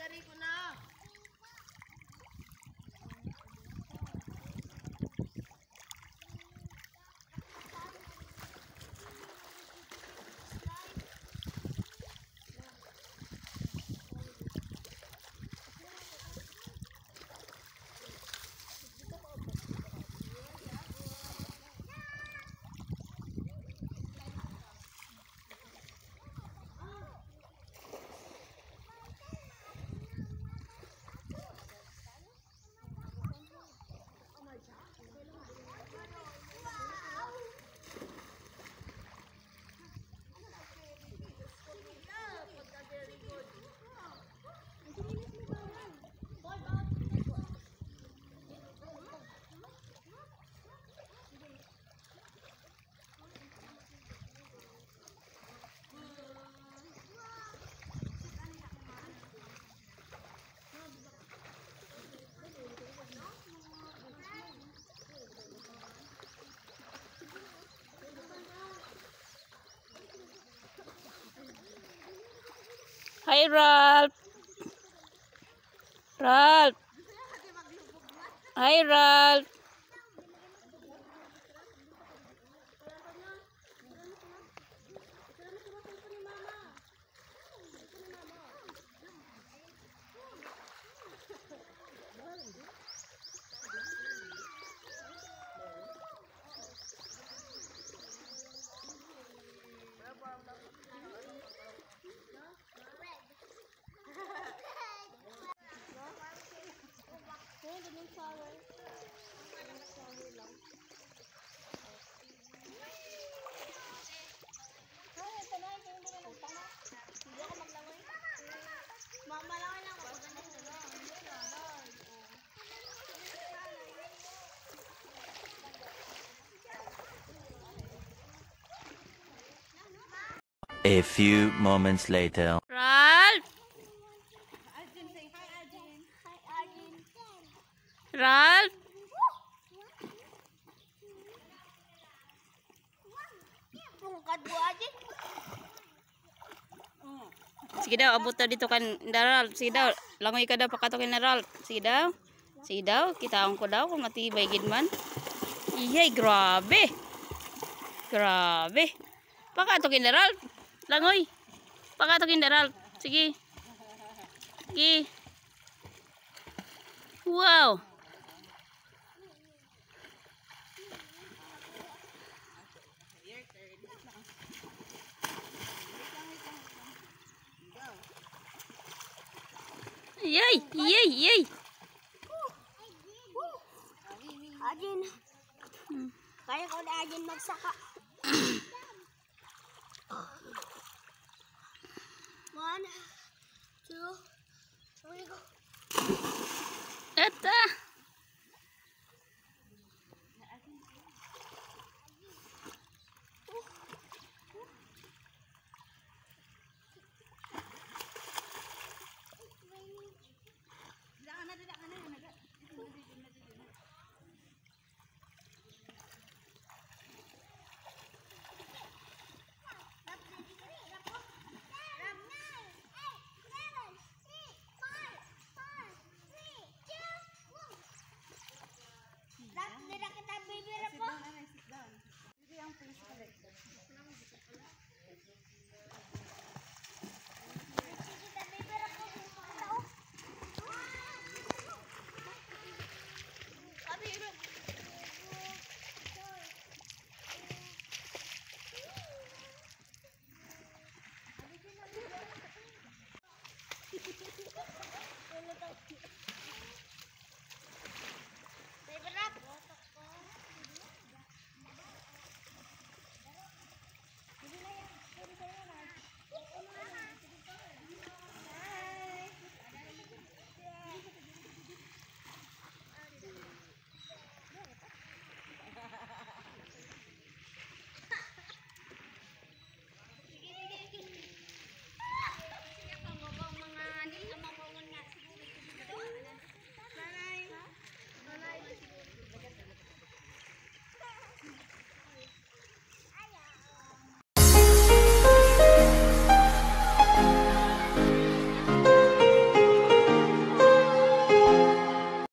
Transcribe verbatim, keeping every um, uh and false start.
Gari ko na. Hi, Ralph. Ralph. Hi, Ralph. A few moments later. Ralph. Ralph. Sige daw, abot daw dito kan Ralph. Sige daw, langoy ka daw pakatokin na Ralph. Sige daw. Sige daw, kitaon ko daw kung matibay gid man. Iyay, grabe. Grabe. Pakatokin na Ralph. Langoy. Pakatokin na Ralph. Sige. Sige. Wow. Yay, yay, yay. Ajin. Kaya ko na Ajin magsaka. One, two, three, go. Eta.